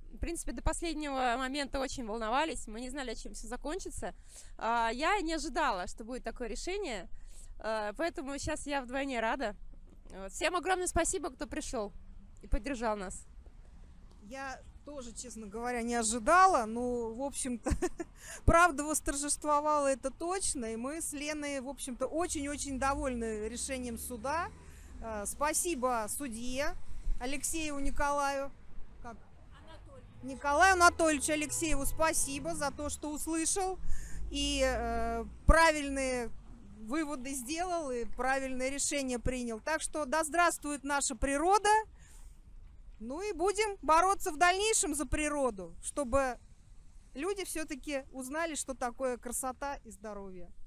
В принципе, до последнего момента очень волновались. Мы не знали, чем все закончится. Я не ожидала, что будет такое решение. Поэтому сейчас я вдвойне рада. Вот. Всем огромное спасибо, кто пришел и поддержал нас. Я тоже, честно говоря, не ожидала. Ну, в общем-то, правда восторжествовала, это точно. И мы с Леной, в общем-то, очень-очень довольны решением суда. Спасибо судье Алексееву Николаю. Как? Николаю Анатольевичу Алексееву спасибо за то, что услышал и правильные выводы сделал и правильное решение принял. Так что да здравствует наша природа. Ну и будем бороться в дальнейшем за природу, чтобы люди все-таки узнали, что такое красота и здоровье.